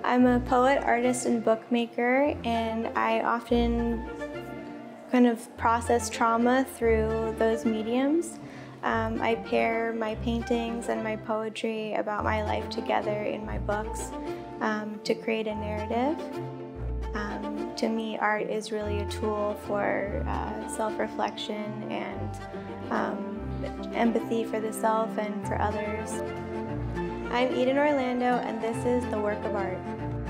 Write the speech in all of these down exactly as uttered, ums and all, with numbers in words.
I'm a poet, artist, and bookmaker, and I often kind of process trauma through those mediums. Um, I pair my paintings and my poetry about my life together in my books um, to create a narrative. Um, to me, art is really a tool for uh, self-reflection and um, empathy for the self and for others. I'm Eden Orlando, and this is The Work of Art.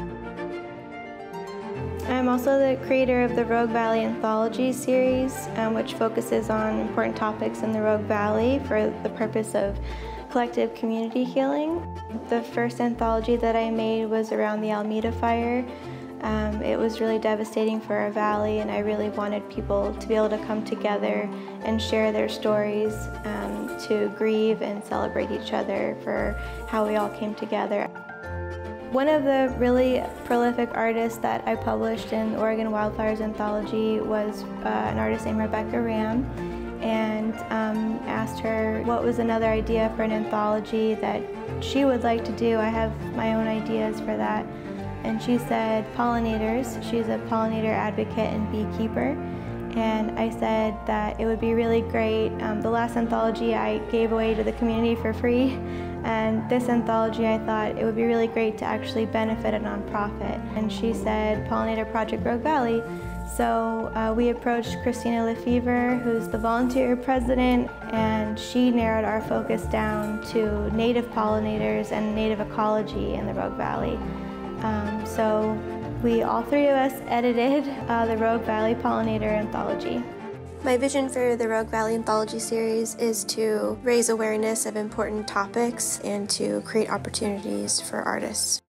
I'm also the creator of the Rogue Valley Anthology series, um, which focuses on important topics in the Rogue Valley for the purpose of collective community healing. The first anthology that I made was around the Almeda Fire. Um, it was really devastating for our valley, and I really wanted people to be able to come together and share their stories, um, to grieve and celebrate each other for how we all came together. One of the really prolific artists that I published in the Oregon Wildflowers Anthology was uh, an artist named Rebecca Ram, and um, asked her what was another idea for an anthology that she would like to do. I have my own ideas for that. And she said pollinators. She's a pollinator advocate and beekeeper. And I said that it would be really great. Um, the last anthology I gave away to the community for free. And this anthology, I thought it would be really great to actually benefit a nonprofit. And she said Pollinator Project Rogue Valley. So uh, we approached Christina Lefevre, who's the volunteer president, and she narrowed our focus down to native pollinators and native ecology in the Rogue Valley. Um, so we, all three of us, edited uh, the Rogue Valley Pollinator Anthology. My vision for the Rogue Valley Anthology series is to raise awareness of important topics and to create opportunities for artists.